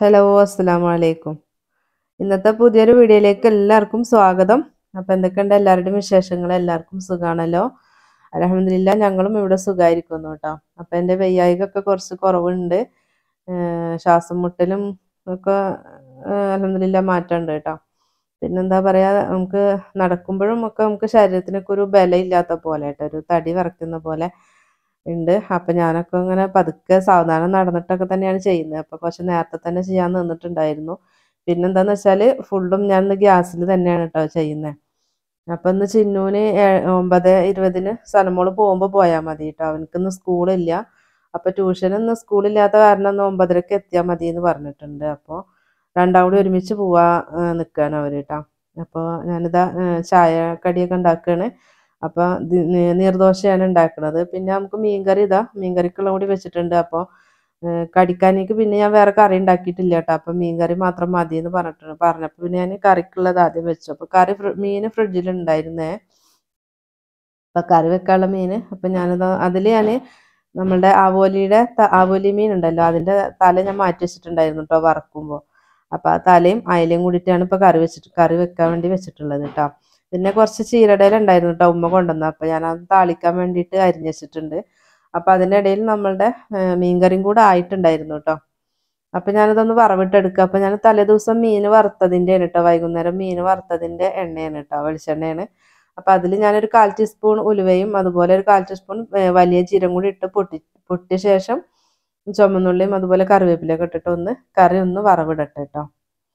Hello അസ്സലാമു അലൈക്കും. ഇന്നത്തെ പുതിയൊരു വീഡിയോയിലേക്ക് എല്ലാവർക്കും സ്വാഗതം. അപ്പോൾ എന്തൊക്കെയുണ്ട് എല്ലാവരുടെയും വിശേഷങ്ങൾ? എല്ലാവർക്കും സുഖമാണല്ലോ? അൽഹംദുലില്ലാ ഞങ്ങളും ഇവിടെ സുഖമായിരിക്കുന്നു കേട്ടോ. അപ്പോൾ എൻ്റെ വയ്യായികൊക്കെ കുറച്ച് കുറവുണ്ട്. ശ്വാസം മുട്ടലും ഒക്കെ അൽഹംദുലില്ലാ മാറ്റമുണ്ട് കേട്ടോ. പിന്നെന്താ പറയുക, നമുക്ക് നടക്കുമ്പോഴും ഒക്കെ നമുക്ക് ശരീരത്തിനൊക്കെ ഒരു ബലമില്ലാത്ത പോലെ കേട്ടോ, ഒരു തടി വിറയ്ക്കുന്ന പോലെ ഉണ്ട്. അപ്പം ഞാനൊക്കെ ഇങ്ങനെ പതുക്കെ സാവധാനം നടന്നിട്ടൊക്കെ തന്നെയാണ് ചെയ്യുന്നത്. അപ്പോൾ കുറച്ച് നേരത്തെ തന്നെ ചെയ്യാൻ നിന്നിട്ടുണ്ടായിരുന്നു. പിന്നെന്താന്ന് വെച്ചാൽ ഫുള്ളും ഞാൻ ഇന്ന് ഗ്യാസിൽ തന്നെയാണ് കേട്ടോ ചെയ്യുന്നത്. അപ്പം ഇന്ന് ചിന്നൂന് 9:20 സനമോള് പോകുമ്പോൾ പോയാൽ മതി കേട്ടോ. അവനക്കിന്ന് സ്കൂളില്ല. അപ്പോൾ ട്യൂഷൻ ഇന്ന് സ്കൂളില്ലാത്ത കാരണം ഒന്ന് 9:30 എത്തിയാൽ മതി എന്ന് പറഞ്ഞിട്ടുണ്ട്. അപ്പോൾ രണ്ടാം കൂടി ഒരുമിച്ച് പോവാൻ നിൽക്കുകയാണ് അവർ കേട്ടോ. അപ്പോൾ ഞാനിതാ ചായ കടിയൊക്കെ ഉണ്ടാക്കുകയാണ്. അപ്പോൾ നീർദോശയാണ് ഉണ്ടാക്കുന്നത്. പിന്നെ നമുക്ക് മീൻകറിക്കുള്ള കൂടി വെച്ചിട്ടുണ്ട്. അപ്പോൾ കടിക്കാനേക്ക് പിന്നെ ഞാൻ വേറെ കറി ഉണ്ടാക്കിയിട്ടില്ല കേട്ടോ. അപ്പം മീൻകറി മാത്രം മതി എന്ന് പറഞ്ഞപ്പോൾ പിന്നെ ഞാൻ കറിക്കുള്ളത് ആദ്യം വെച്ചു. അപ്പോൾ മീൻ ഫ്രിഡ്ജിലുണ്ടായിരുന്നേ. അപ്പം കറി വെക്കാനുള്ള മീൻ അപ്പം ഞാനത് അതിൽ ഞാൻ നമ്മളുടെ ആവോലി മീൻ ഉണ്ടല്ലോ, അതിൻ്റെ തല ഞാൻ മാറ്റി വെച്ചിട്ടുണ്ടായിരുന്നു കേട്ടോ വറക്കുമ്പോൾ. അപ്പോൾ ആ തലയും അയലയും കൂടിയിട്ടാണ് ഇപ്പോൾ കറി വെക്കാൻ വേണ്ടി വെച്ചിട്ടുള്ളത് കേട്ടോ. പിന്നെ കുറച്ച് ചീരടയില ഉണ്ടായിരുന്നു കേട്ടോ ഉമ്മ കൊണ്ടുവന്നത്. അപ്പോൾ ഞാനത് താളിക്കാൻ വേണ്ടിയിട്ട് അരിഞ്ഞ് വെച്ചിട്ടുണ്ട്. അപ്പോൾ അതിൻ്റെ ഇടയിൽ നമ്മളുടെ മീൻകറിയും കൂടെ ആയിട്ടുണ്ടായിരുന്നു കേട്ടോ. അപ്പോൾ ഞാനതൊന്ന് വറവിട്ടെടുക്കുക. അപ്പോൾ ഞാൻ തലേദിവസം മീൻ വറുത്തതിൻ്റെയാണ് കേട്ടോ, വൈകുന്നേരം മീൻ വറുത്തതിൻ്റെ എണ്ണയാണ് കേട്ടോ, വെളിച്ചെണ്ണയാണ്. അപ്പോൾ അതിൽ ഞാനൊരു 1/4 ടീസ്പൂൺ ഉലുവയും അതുപോലെ ഒരു 1/4 ടീസ്പൂൺ വലിയ ജീരകം കൂടി ഇട്ട് പൊട്ടിയ ശേഷം ചുമന്നുള്ളിയും അതുപോലെ കറിവേപ്പിലൊക്കെ ഇട്ടിട്ട് കറി ഒന്ന് വറവിടട്ടെ കേട്ടോ.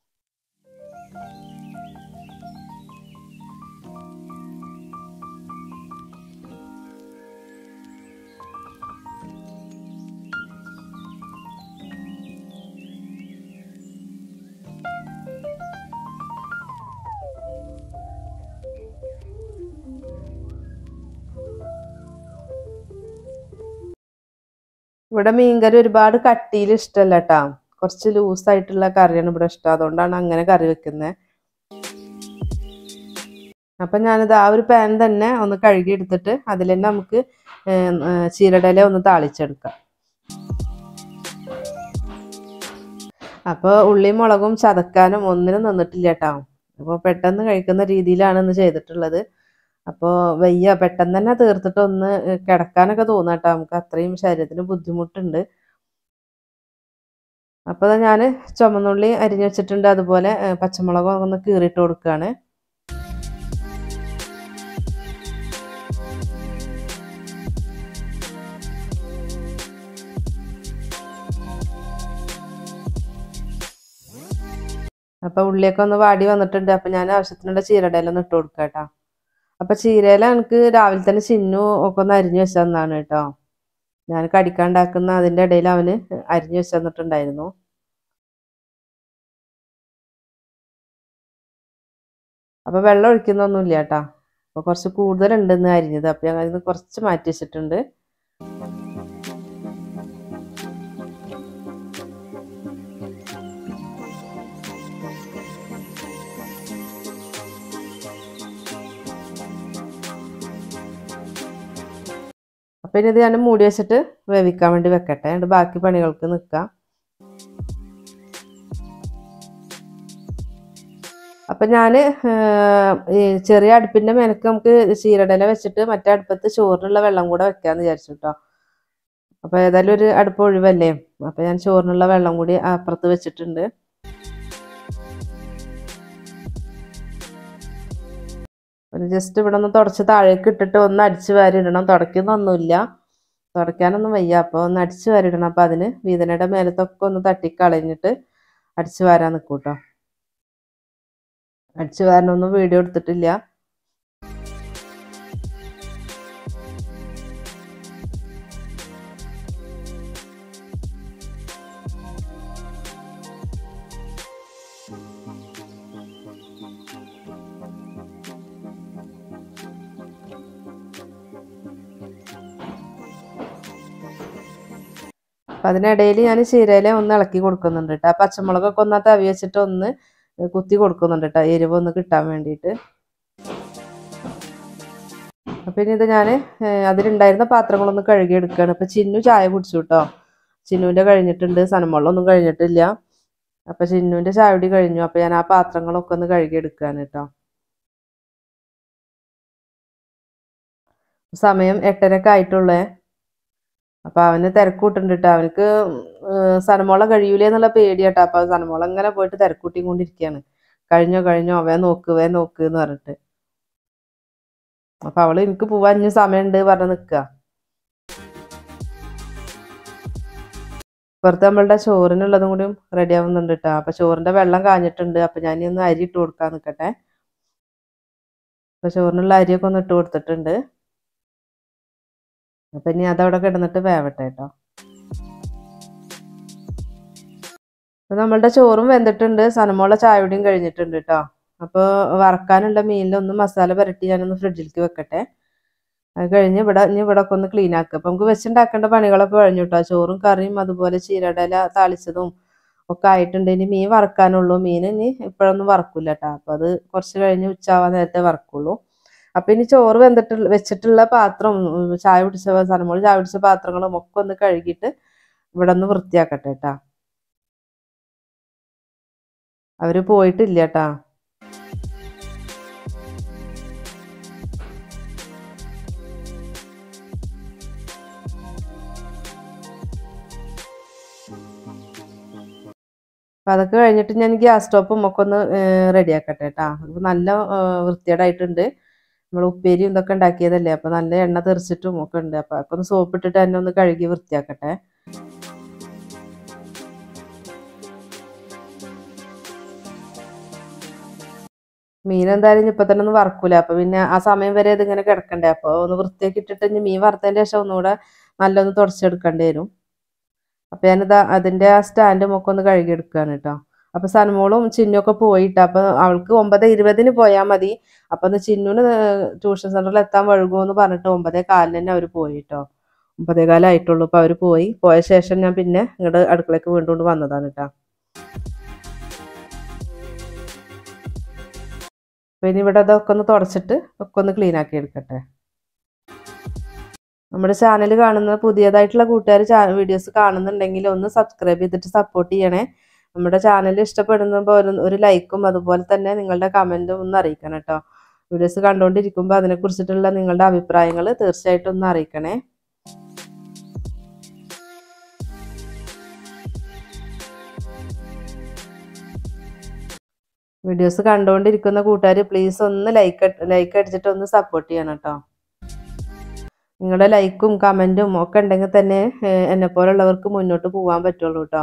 ഇവിടെ മീൻകറി ഒരുപാട് കട്ടിയിൽ ഇഷ്ടമല്ല കേട്ടോ, കുറച്ച് ലൂസായിട്ടുള്ള കറിയാണ് ഇവിടെ ഇഷ്ടം. അതുകൊണ്ടാണ് അങ്ങനെ കറി വെക്കുന്നത്. അപ്പം ഞാനിത് ആ ഒരു പാൻ തന്നെ ഒന്ന് കഴുകി എടുത്തിട്ട് അതിൽ തന്നെ നമുക്ക് ചീരടയില ഒന്ന് താളിച്ചെടുക്കാം. അപ്പോൾ ഉള്ളിയും മുളകും ചതക്കാനും ഒന്നിനും നിന്നിട്ടില്ല കേട്ടോ. അപ്പോൾ പെട്ടെന്ന് കഴിക്കുന്ന രീതിയിലാണ് ഇന്ന് ചെയ്തിട്ടുള്ളത്. അപ്പോൾ പെട്ടെന്ന് തന്നെ തീർത്തിട്ട് ഒന്ന് കിടക്കാനൊക്കെ തോന്നാം കേട്ടോ. നമുക്ക് അത്രയും ശരീരത്തിന് ബുദ്ധിമുട്ടുണ്ട്. അപ്പോൾ ഞാൻ ചുമന്നുള്ളി അരിഞ്ഞ് വെച്ചിട്ടുണ്ട്. അതുപോലെ പച്ചമുളകും ഒന്ന് കീറിയിട്ട് കൊടുക്കുകയാണ്. അപ്പോൾ ഉള്ളിയൊക്കെ ഒന്ന് വാടി വന്നിട്ടുണ്ട്. അപ്പോൾ ഞാൻ ആവശ്യത്തിനുള്ള ചീരടയിലൊന്ന് ഇട്ട് കൊടുക്കാം കേട്ടോ. അപ്പോൾ ചീരയില എനിക്ക് രാവിലെ തന്നെ ചിന്നു ഒക്കെ ഒന്ന് അരിഞ്ഞു വെച്ച് തന്നാണ് കേട്ടോ. ഞാൻ കടിക്കാണ്ടാക്കുന്ന അതിൻ്റെ ഇടയിൽ അവന് അരിഞ്ഞു വെച്ച് തന്നിട്ടുണ്ടായിരുന്നു. അപ്പോൾ വെള്ളം ഒഴിക്കുന്നൊന്നുമില്ല കേട്ടോ. അപ്പോൾ കുറച്ച് കൂടുതലുണ്ടെന്ന് അരിഞ്ഞത്. അപ്പോൾ ഞാൻ അതിന് കുറച്ച് മാറ്റി വെച്ചിട്ടുണ്ട്. അപ്പോൾ ഇനി ഇത് ഞാൻ മൂടി വെച്ചിട്ട് വേവിക്കാൻ വേണ്ടി വെക്കട്ടെ, എന്നിട്ട് ബാക്കി പണികൾക്ക് നിൽക്കാം. അപ്പം ഞാൻ ഈ ചെറിയ അടുപ്പിൻ്റെ മേലേക്ക് നമുക്ക് ചീരടയില വെച്ചിട്ട് മറ്റേ അടുപ്പത്ത് ചോറിനുള്ള വെള്ളം കൂടെ വെക്കാമെന്ന് വിചാരിച്ചു കേട്ടോ. അപ്പോൾ ഏതായാലും ഒരു അടുപ്പ് ഒഴിവല്ലേ, അപ്പോൾ ഞാൻ ചോറിനുള്ള വെള്ളം കൂടി അപ്പുറത്ത് വെച്ചിട്ടുണ്ട്. ജസ്റ്റ് ഇവിടെ ഒന്ന് തുടച്ച് താഴേക്ക് ഇട്ടിട്ട് ഒന്ന് അടിച്ച് വാരി ഇടണം. തുടയ്ക്കാനൊന്നും വയ്യ. അപ്പോൾ ഒന്ന് അടിച്ച് വാരി ഇടണം. അപ്പോൾ അതിന് വീതനയുടെ മേലത്തൊക്കെ ഒന്ന് തട്ടിക്കളഞ്ഞിട്ട് അടിച്ച് വാരാൻ നിൽക്കും കേട്ടോ. അടിച്ച് വാരാനൊന്നും വീഡിയോ എടുത്തിട്ടില്ല. അപ്പം അതിനിടയിൽ ഞാൻ ചീരയില ഒന്ന് ഇളക്കി കൊടുക്കുന്നുണ്ട് കേട്ടോ. ആ പച്ചമുളകൊക്കെ ഒന്ന് തവി വെച്ചിട്ട് ഒന്ന് കുത്തി കൊടുക്കുന്നുണ്ട് കേട്ടോ, എരിവ് ഒന്ന് കിട്ടാൻ വേണ്ടിയിട്ട്. അപ്പം ഇനി ഇത് ഞാൻ അതിലുണ്ടായിരുന്ന പാത്രങ്ങളൊന്ന് കഴുകിയെടുക്കുകയാണ്. അപ്പം ചിന്നു ചായ കുടിച്ചു കേട്ടോ. ചിന്നുവിൻ്റെ കഴിഞ്ഞിട്ടുണ്ട്, സനമോളൊന്നും കഴിഞ്ഞിട്ടില്ല. അപ്പോൾ ചിന്നുവിൻ്റെ ചായകുടി കഴിഞ്ഞു. അപ്പോൾ ഞാൻ ആ പാത്രങ്ങളൊക്കെ ഒന്ന് കഴുകിയെടുക്കുകയാണ് കേട്ടോ. സമയം 8:30 ആയിട്ടുള്ളേ. അപ്പോൾ അവന് തിരക്കൂട്ടുണ്ട് കേട്ടോ. അവനക്ക് സനമോളെ കഴിയൂലേ എന്നുള്ള പേടിയാട്ടോ. അപ്പോൾ സനമോളെ ഇങ്ങനെ പോയിട്ട് തിരക്കൂട്ടിക്കൊണ്ടിരിക്കുകയാണ്. കഴിഞ്ഞോ വേ നോക്ക് എന്ന് പറഞ്ഞിട്ട്. അപ്പോൾ അവൾ എനിക്ക് പോവാൻ ഇനി സമയമുണ്ട് പറഞ്ഞ് നിൽക്കുക. പുറത്ത് നമ്മളുടെ ചോറിനുള്ളതും കൂടി റെഡി ആവുന്നുണ്ട് കേട്ടോ. അപ്പോൾ ചോറിൻ്റെ വെള്ളം കാഞ്ഞിട്ടുണ്ട്. അപ്പോൾ ഞാൻ ഒന്ന് അരി ഇട്ട് കൊടുക്കാൻ നിൽക്കട്ടെ. അപ്പോൾ ചോറിനുള്ള അരിയൊക്കെ ഒന്ന് ഇട്ട് കൊടുത്തിട്ടുണ്ട്. അപ്പം ഇനി അതവിടെ കിടന്നിട്ട് വേവട്ടെ കേട്ടോ. അപ്പോൾ നമ്മളുടെ ചോറും വെന്തിട്ടുണ്ട്. സനമോളെ ചായയുടെയും കഴിഞ്ഞിട്ടുണ്ട് കേട്ടോ. അപ്പോൾ വറക്കാനുള്ള മീനിലൊന്ന് മസാല പുരട്ടി ഞാനൊന്ന് ഫ്രിഡ്ജിലേക്ക് വെക്കട്ടെ. അത് കഴിഞ്ഞ് ഇവിടെ ഒക്കെ ഒന്ന് ക്ലീൻ ആക്കുക. അപ്പോൾ നമുക്ക് വെച്ചുണ്ടാക്കേണ്ട പണികളൊക്കെ കഴിഞ്ഞു കേട്ടോ. ചോറും കറിയും അതുപോലെ ചീരടല താളിച്ചതും ഒക്കെ ആയിട്ടുണ്ട്. ഇനി മീൻ വറക്കാനുള്ളൂ. മീൻ ഇനി ഇപ്പോഴൊന്നും വറക്കില്ല കേട്ടോ. അപ്പോൾ അത് കുറച്ച് കഴിഞ്ഞ് ഉച്ചയാവാൻ നേരത്തെ വറക്കുള്ളൂ. അപ്പം ഇനി ചോറ് വെച്ചിട്ടുള്ള പാത്രം സനമോള് ചായ പിടിച്ച പാത്രങ്ങളും ഒക്കെ ഒന്ന് കഴുകിയിട്ട് ഇവിടെ ഒന്ന് വൃത്തിയാക്കട്ടെ കേട്ടാ. അവര് പോയിട്ടില്ല കേട്ടാ. അപ്പം അതൊക്കെ കഴിഞ്ഞിട്ട് ഞാൻ ഗ്യാസ് സ്റ്റോപ്പും ഒക്കെ ഒന്ന് റെഡിയാക്കട്ടെ കേട്ടാ. അപ്പോൾ നല്ല വൃത്തികേടായിട്ടുണ്ട്. നമ്മൾ ഉപ്പേരി ഇതൊക്കെ ഉണ്ടാക്കിയതല്ലേ. അപ്പോൾ നല്ല എണ്ണ തെറിച്ചിട്ടും ഒക്കെ ഉണ്ട്. അപ്പോൾ അതൊക്കെ ഒന്ന് സോപ്പിട്ടിട്ട് തന്നെ ഒന്ന് കഴുകി വൃത്തിയാക്കട്ടെ. മീൻ എന്തായാലും ഇപ്പം തന്നെ ഒന്നും വറക്കൂല. അപ്പോൾ പിന്നെ ആ സമയം വരെ ഇതിങ്ങനെ കിടക്കണ്ടേ. അപ്പോൾ ഒന്ന് വൃത്തിയാക്കി ഇട്ടിട്ട് ഇനി മീൻ വറുത്തതിൻ്റെ ശേഷം ഒന്നുകൂടെ നല്ലൊന്ന് തുടച്ചെടുക്കേണ്ടി വരും. അപ്പോൾ ഞാനിതാ അതിൻ്റെ ആ സ്റ്റാൻഡും ഒക്കെ ഒന്ന് കഴുകിയെടുക്കുകയാണ് കേട്ടോ. അപ്പോൾ സനമോളും ചിന്നുമൊക്കെ പോയിട്ട് അപ്പോൾ അവൾക്ക് 9:20 പോയാൽ മതി. അപ്പോൾ ഒന്ന് ചിന്നുവിന് ട്യൂഷൻ സെൻ്ററിൽ എത്താൻ വഴുകുമെന്ന് പറഞ്ഞിട്ട് 9:15 തന്നെ അവർ പോയി കേട്ടോ. 9:15 ആയിട്ടുള്ളൂ. അപ്പോൾ അവർ പോയ ശേഷം ഞാൻ പിന്നെ ഇങ്ങോട്ട് അടുക്കളയ്ക്ക് വീണ്ടും വന്നതാണ് കേട്ടോ. അപ്പോൾ ഇനി ഇവിടെ അതൊക്കെ ഒന്ന് തുടച്ചിട്ട് ഒക്കെ ഒന്ന് ക്ലീൻ ആക്കി എടുക്കട്ടെ. നമ്മുടെ ചാനൽ കാണുന്ന പുതിയതായിട്ടുള്ള കൂട്ടുകാർ വീഡിയോസ് കാണുന്നുണ്ടെങ്കിൽ ഒന്ന് സബ്സ്ക്രൈബ് ചെയ്തിട്ട് സപ്പോർട്ട് ചെയ്യണേ. നമ്മുടെ ചാനൽ ഇഷ്ടപ്പെടുമ്പോൾ ഒരു ലൈക്കും അതുപോലെ തന്നെ നിങ്ങളുടെ കമൻറ്റും ഒന്ന് അറിയിക്കണം കേട്ടോ. വീഡിയോസ് കണ്ടുകൊണ്ടിരിക്കുമ്പോൾ അതിനെക്കുറിച്ചിട്ടുള്ള നിങ്ങളുടെ അഭിപ്രായങ്ങൾ തീർച്ചയായിട്ടും ഒന്ന് അറിയിക്കണേ. വീഡിയോസ് കണ്ടുകൊണ്ടിരിക്കുന്ന കൂട്ടുകാർ പ്ലീസ് ഒന്ന് ലൈക്ക് അടിച്ചിട്ട് ഒന്ന് സപ്പോർട്ട് ചെയ്യണം കേട്ടോ. നിങ്ങളുടെ ലൈക്കും കമൻറ്റും ഒക്കെ ഉണ്ടെങ്കിൽ തന്നെ എന്നെപ്പോലുള്ളവർക്ക് മുന്നോട്ട് പോകാൻ പറ്റുള്ളൂ കേട്ടോ.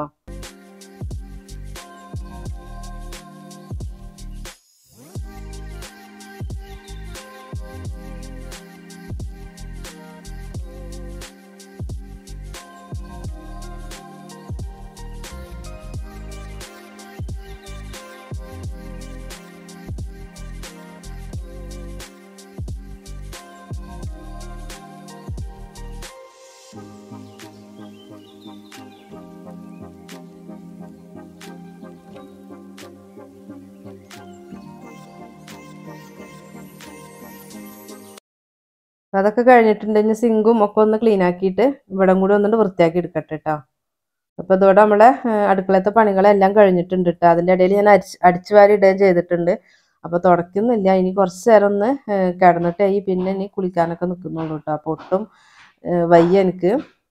അതൊക്കെ കഴിഞ്ഞിട്ടുണ്ടെങ്കിൽ സിങ്കും ഒക്കെ ഒന്ന് ക്ലീൻ ആക്കിയിട്ട് ഇവിടെ കൂടി ഒന്നുകൊണ്ട് വൃത്തിയാക്കി എടുക്കട്ടെ കേട്ടോ. അപ്പോൾ ഇതോടെ നമ്മളെ അടുക്കളത്തെ പണികളെല്ലാം കഴിഞ്ഞിട്ടുണ്ട് കേട്ടോ. അതിൻ്റെ ഇടയിൽ ഞാൻ അടിച്ചു വാരി ഇടുകയും ചെയ്തിട്ടുണ്ട്. അപ്പോൾ തുടയ്ക്കുന്നില്ല. ഇനി കുറച്ച് നേരം ഒന്ന് കിടന്നിട്ട് പിന്നെ ഇനി കുളിക്കാനൊക്കെ നിൽക്കുന്നുള്ളൂ കേട്ടോ. അപ്പോൾ ഒട്ടും വയ്യ എനിക്ക്.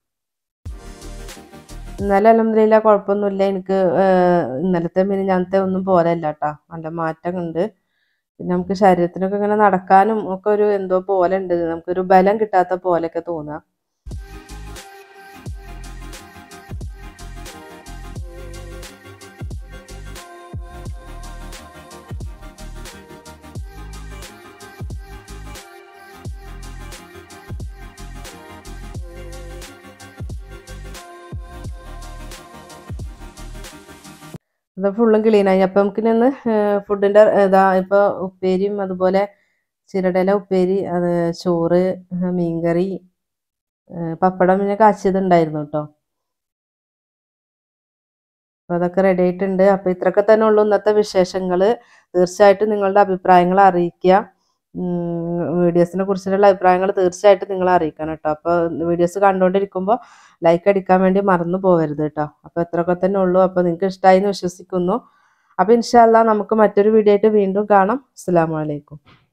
ഇന്നലെ അൽഹംദുലില്ലാ കുഴപ്പമൊന്നുമില്ല. എനിക്ക് ഇന്നലത്തെ മിനിഞ്ഞാന്നത്തെ ഒന്നും പോലെയല്ല കേട്ടോ. നല്ല മാറ്റം ഉണ്ട്. പിന്നെ നമുക്ക് ശരീരത്തിനൊക്കെ ഇങ്ങനെ നടക്കാനും ഒക്കെ ഒരു എന്തോ പോലെ ഉണ്ട്. നമുക്കൊരു ബലം കിട്ടാത്ത പോലെയൊക്കെ തോന്നുക. ഇത് ഫുള്ളും ക്ലീനായി. അപ്പം നമുക്കിന്ന് ഫുഡിൻ്റെ ഇതാ ഇപ്പോൾ ഉപ്പേരിയും അതുപോലെ ചിരടല ഉപ്പേരി, ചോറ്, മീൻകറി, പപ്പടം പിന്നെ കാച്ചിയതുണ്ടായിരുന്നു കേട്ടോ. അപ്പോൾ അതൊക്കെ റെഡി ആയിട്ടുണ്ട്. അപ്പോൾ ഇത്രയൊക്കെ തന്നെ ഉള്ളൂ ഇന്നത്തെ വിശേഷങ്ങൾ. തീർച്ചയായിട്ടും നിങ്ങളുടെ അഭിപ്രായങ്ങൾ അറിയിക്കുക. വീഡിയോസിനെ കുറിച്ചുള്ള അഭിപ്രായങ്ങൾ തീർച്ചയായിട്ടും നിങ്ങൾ അറിയിക്കണം കേട്ടോ. അപ്പോൾ വീഡിയോസ് കണ്ടുകൊണ്ടിരിക്കുമ്പോൾ ലൈക്ക് അടിക്കാൻ വേണ്ടി മറന്നു പോകരുത് കേട്ടോ. അപ്പോൾ എത്രയൊക്കെ തന്നെ ഉള്ളൂ. അപ്പോൾ നിങ്ങൾക്ക് ഇഷ്ടമായി എന്ന് വിശ്വസിക്കുന്നു. അപ്പോൾ ഇൻഷാ അല്ലാഹ് നമുക്ക് മറ്റൊരു വീഡിയോ ആയിട്ട് വീണ്ടും കാണാം. അസ്സലാമു അലൈക്കും.